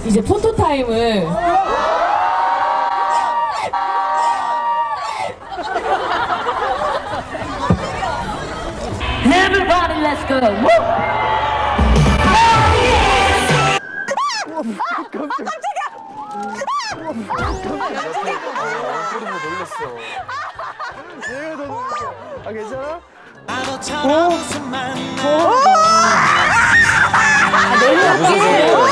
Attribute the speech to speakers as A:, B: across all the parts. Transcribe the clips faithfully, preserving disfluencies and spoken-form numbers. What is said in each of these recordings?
A: 이제 포토 타임을 Everybody, let's go. Woo!
B: 아, 깜짝이야! 소리 보고 놀랬어. 얘가 더 놀랐어. 아, 괜찮아? 오! 오! 아, 놀랐지?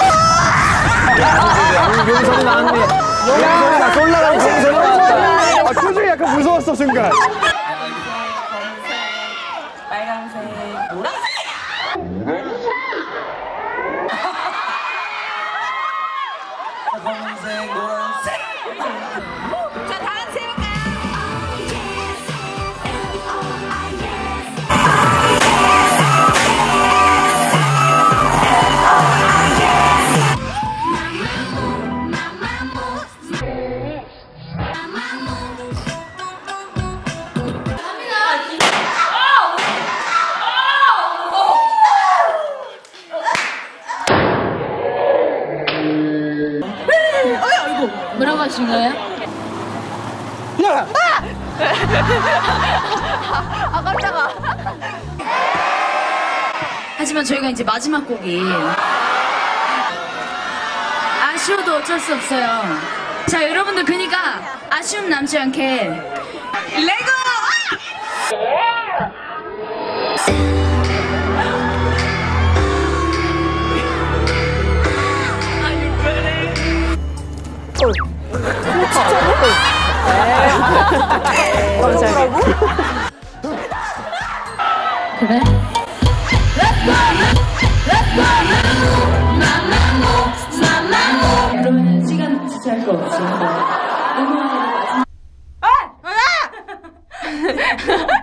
B: 용선이 나왔네. 용선이 나 올라가는 용선이 나왔다. 아, 표정이 약간 무서웠어, 순간.
A: 빨간색, 노란색!
C: 검은색, 노란색.
A: 자, 다 같이 해볼까요? 뭐라고 하신 거예요?
B: 야!
A: 아, 깜짝아. 하지만 저희가 이제 마지막 곡이 아쉬워도 어쩔 수 없어요. 자, 여러분들 그러니까 아쉬움 남지 않게 레고! 그래? 그러면 시간 지체할 거 없이 한번